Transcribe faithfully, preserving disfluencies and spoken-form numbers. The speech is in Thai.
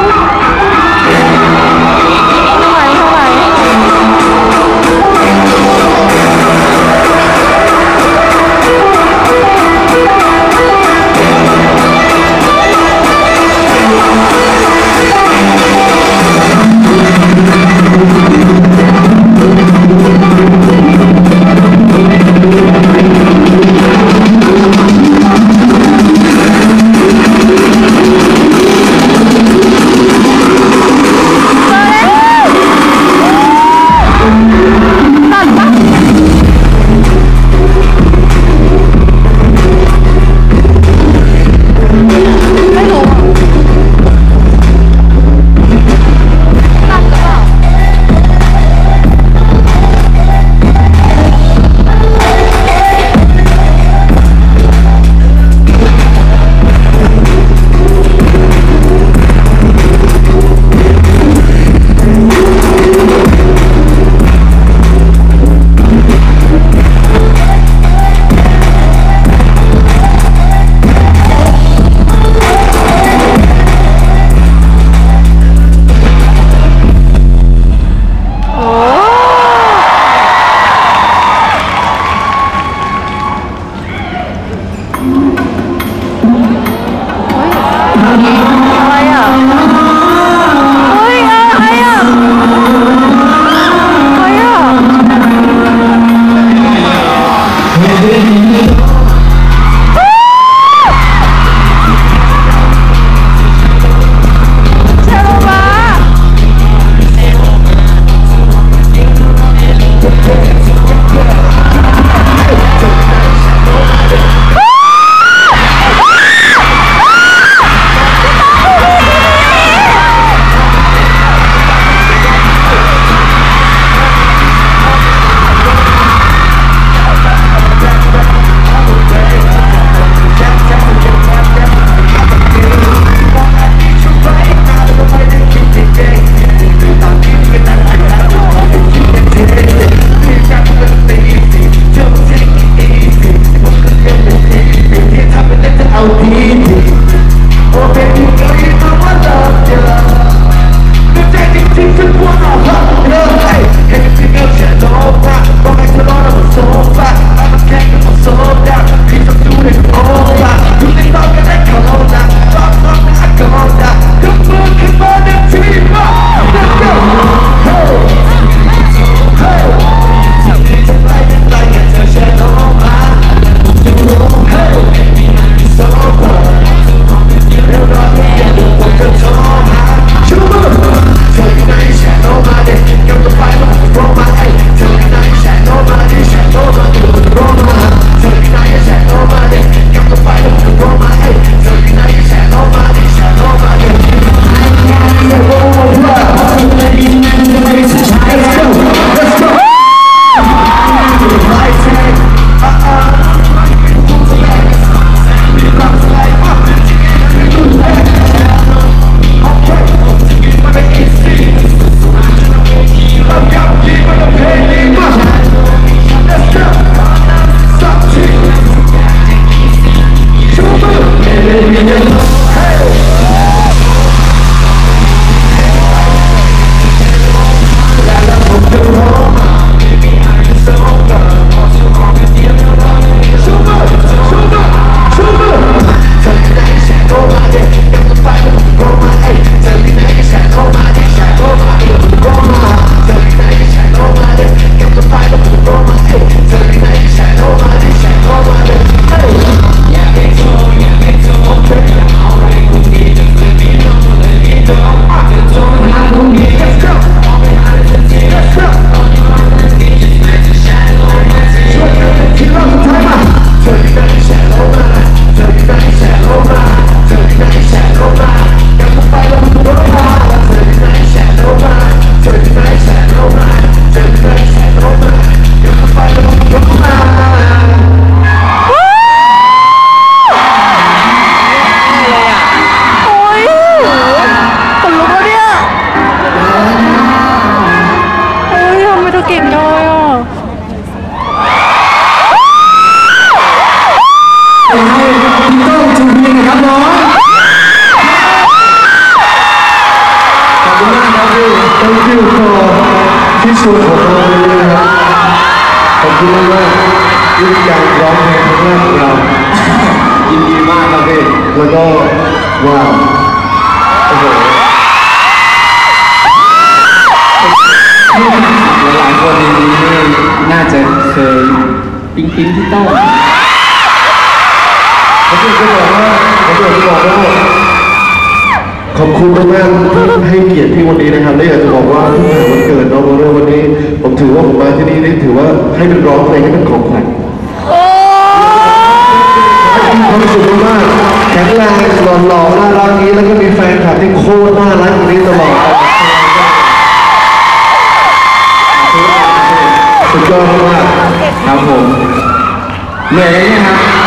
เที่ชวนผมมาวันนี้นะครับขอบคุณมากมากที่การร้องเพลงครั้งแรกของเรายินดีมากครับพี่แล้วก็ว้าวโอ้โหหลายคนในนี้น่าจะเคยปิ๊งปิ๊งที่โต้ผมอยากจะบอกว่าผมอยากจะบอกว่าขอบคุณมากๆที่ให้เกียรติที่วันนี้นะครับและอยากจะบอกว่าที่ผ่านวันเกิดน้องโมเดลวันนี้ผมถือว่าผมมาที่นี่นี่ถือว่าให้เป็นร้องเพลงให้เป็นของขวัญมีความสุขมากแข็งแรงหล่อๆน่ารักนี้แล้วก็มีแฟนคลับที่โคตรน่ารักอย่างนี้ตลอดสุดยอดมากครับผมเหนื่อยไหมครับ